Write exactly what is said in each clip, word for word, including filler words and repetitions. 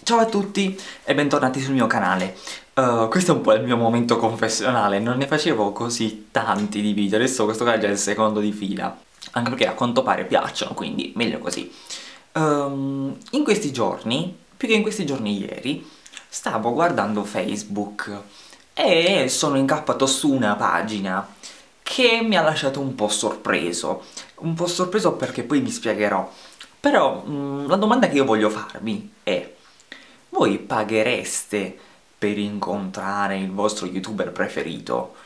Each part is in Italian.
Ciao a tutti e bentornati sul mio canale. Uh, questo è un po' il mio momento confessionale, non ne facevo così tanti di video, adesso questo qua è già il secondo di fila, anche perché a quanto pare piacciono, quindi meglio così. Um, in questi giorni, più che in questi giorni ieri, stavo guardando Facebook e sono incappato su una pagina che mi ha lasciato un po' sorpreso. Un po' sorpreso perché poi vi spiegherò. Però mh, la domanda che io voglio farvi è: voi paghereste per incontrare il vostro youtuber preferito?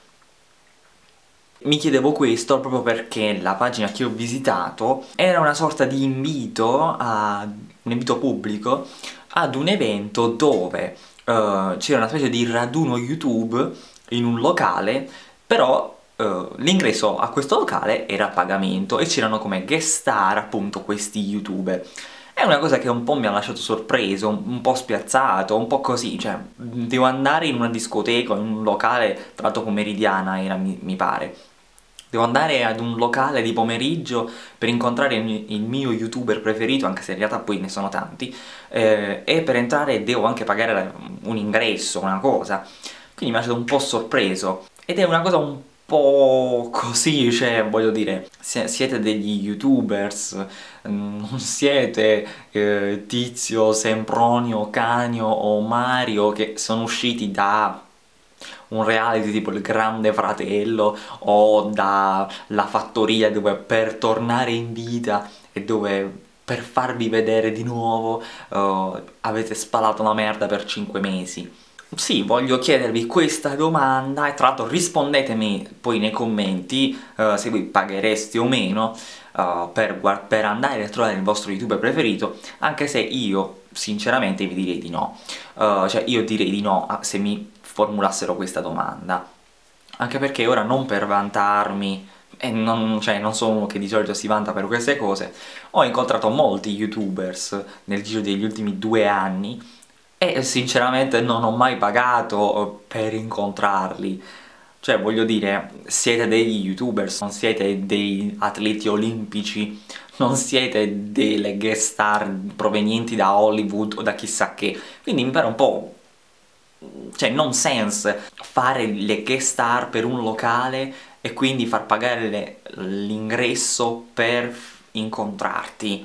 Mi chiedevo questo proprio perché la pagina che ho visitato era una sorta di invito, a, un invito pubblico ad un evento dove uh, c'era una specie di raduno YouTube in un locale, però uh, l'ingresso a questo locale era a pagamento e c'erano come guest star appunto questi youtuber. È una cosa che un po' mi ha lasciato sorpreso, un po' spiazzato, un po' così, cioè devo andare in una discoteca, in un locale, tra l'altro pomeridiana era, mi, mi pare. Devo andare ad un locale di pomeriggio per incontrare il mio, il mio youtuber preferito, anche se in realtà poi ne sono tanti, eh, e per entrare devo anche pagare un ingresso, una cosa. Quindi mi ha lasciato un po' sorpreso. Ed è una cosa un po' così, cioè, voglio dire, siete degli youtubers, non siete eh, Tizio, Sempronio, Canio o Mario che sono usciti da un reality tipo Il Grande Fratello o da La Fattoria, dove per tornare in vita e dove per farvi vedere di nuovo uh, avete spalato la merda per cinque mesi. Sì, voglio chiedervi questa domanda e tra l'altro rispondetemi poi nei commenti uh, se voi paghereste o meno uh, per, per andare a trovare il vostro youtuber preferito, anche se io sinceramente vi direi di no. Uh, cioè io direi di no se mi formulassero questa domanda, anche perché ora, non per vantarmi, e non, cioè, non sono uno che di solito si vanta per queste cose, ho incontrato molti youtubers nel giro degli ultimi due anni e sinceramente non ho mai pagato per incontrarli. Cioè, voglio dire, siete degli youtubers, non siete dei atleti olimpici, non siete delle guest star provenienti da Hollywood o da chissà che, quindi mi pare un po', cioè, nonsense fare le guest star per un locale e quindi far pagare l'ingresso per incontrarti.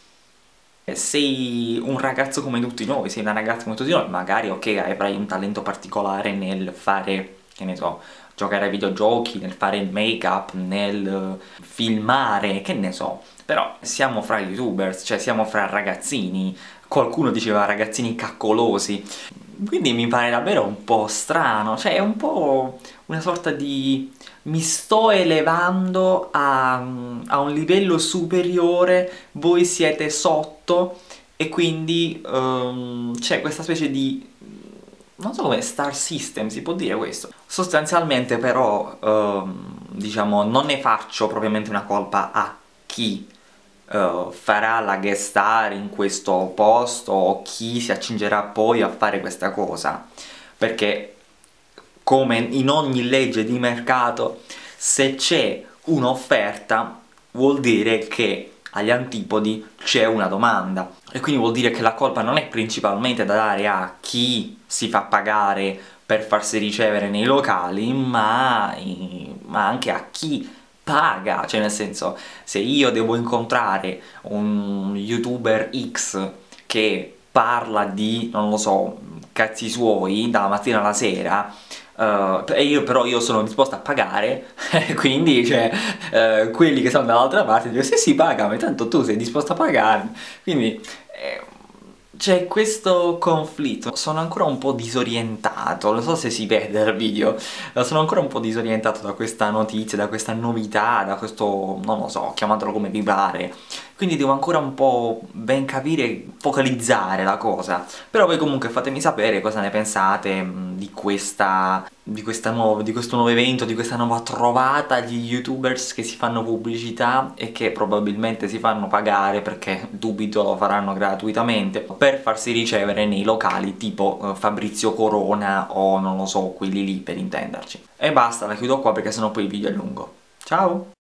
Sei un ragazzo come tutti noi, sei una ragazza come tutti noi, magari ok, avrai un talento particolare nel fare, che ne so, giocare ai videogiochi, nel fare il make-up, nel filmare, che ne so, però siamo fra youtubers, cioè siamo fra ragazzini, qualcuno diceva ragazzini caccolosi, quindi mi pare davvero un po' strano, cioè è un po' una sorta di mi sto elevando a, a un livello superiore, voi siete sotto e quindi um, c'è questa specie di, non so come, star system, si può dire questo? Sostanzialmente però, um, diciamo, non ne faccio propriamente una colpa a chi uh, farà la guest star in questo posto o chi si accingerà poi a fare questa cosa, perché come in ogni legge di mercato, se c'è un'offerta vuol dire che agli antipodi c'è una domanda e quindi vuol dire che la colpa non è principalmente da dare a chi si fa pagare per farsi ricevere nei locali, ma, ma anche a chi paga, cioè nel senso, se io devo incontrare un youtuber X che parla di, non lo so, cazzi suoi dalla mattina alla sera, Uh, e io però io sono disposto a pagare, quindi cioè, uh, quelli che stanno dall'altra parte dicono sì sì pagami, tanto tu sei disposto a pagare, quindi eh, c'è questo conflitto. Sono ancora un po' disorientato, non so se si vede dal video, sono ancora un po' disorientato da questa notizia, da questa novità, da questo, non lo so, chiamatelo come vi pare. Quindi devo ancora un po' ben capire, focalizzare la cosa. Però voi comunque fatemi sapere cosa ne pensate mh, di questa, di questa nuova, di questo nuovo evento, di questa nuova trovata di youtubers che si fanno pubblicità e che probabilmente si fanno pagare, perché dubito lo faranno gratuitamente, per farsi ricevere nei locali tipo uh, Fabrizio Corona o non lo so, quelli lì per intenderci. E basta, la chiudo qua perché sennò poi il video è lungo. Ciao!